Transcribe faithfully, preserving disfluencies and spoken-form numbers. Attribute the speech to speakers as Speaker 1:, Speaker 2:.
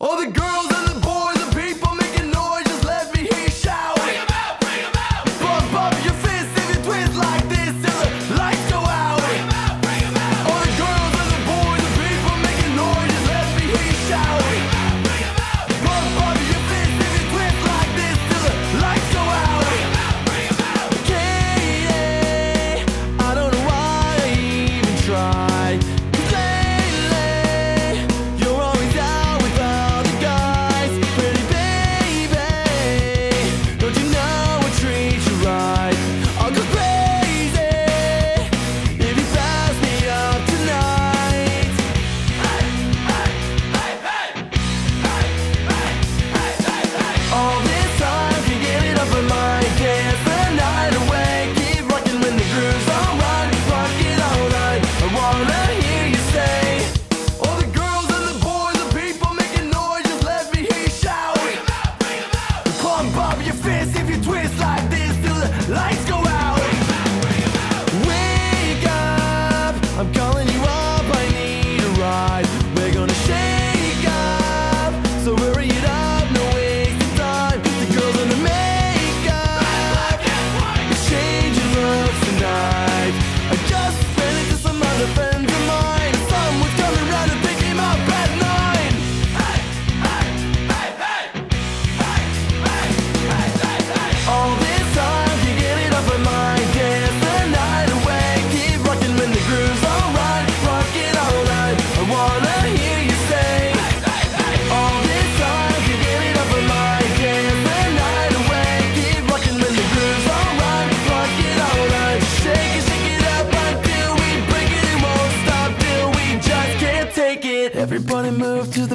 Speaker 1: All the girls and the boys, the people making noise, just let me hear you shout.
Speaker 2: Bring 'em out, bring 'em out.
Speaker 1: Bump up your fist if you twist like this till the lights go out.
Speaker 2: Bring 'em out, bring 'em out.
Speaker 1: All the girls and the boys, the people making noise, just let me hear you shout.
Speaker 2: Bring 'em out, bring 'em out.
Speaker 1: Bump up your fist if you twist like this till the lights go out.
Speaker 2: Bring 'em out, bring 'em out.
Speaker 1: Katie, I don't know why I even tried. 'Cause lately, you're always out with all the guys. Pretty baby, don't you know I treat you right? I'll go crazy if you pass me up tonight.
Speaker 2: Hey, hey, hey, hey. Hey, hey, hey, hey, hey.
Speaker 1: All this time, can get it up in my dance the night away. Keep rocking when the groove's alright. Rock it all night. I wanna hear you say. All the girls and the boys, the people making noise, just let me hear you shout.
Speaker 2: Bring 'em out, bring 'em out.
Speaker 1: Pump up your fist if you twist like this till the lights go out.
Speaker 2: Bring 'em out, bring 'em out.
Speaker 1: Wake up, I'm calling you up, I need a ride. We're gonna shake up, so hurry it up, no wasting time. The girls in the makeup,
Speaker 2: Black and white.
Speaker 1: it's changing looks tonight. I just ran into some other friends of mine. Someone's coming round to pick him up at nine.
Speaker 2: Hey, hey, hey, hey. Hey, hey, hey, hey, hey.
Speaker 1: All this time, can get it up in my dance the night away. Keep rocking when the groove's alright. Rock it all night. I wanna hear you say.
Speaker 2: Hey, hey, hey.
Speaker 1: All this time, can get it up in my dance the night away. Keep rocking when the groove's alright. Rock it all night. Shake it, shake it up until we break it. It won't stop till we just can't take it. Everybody move to the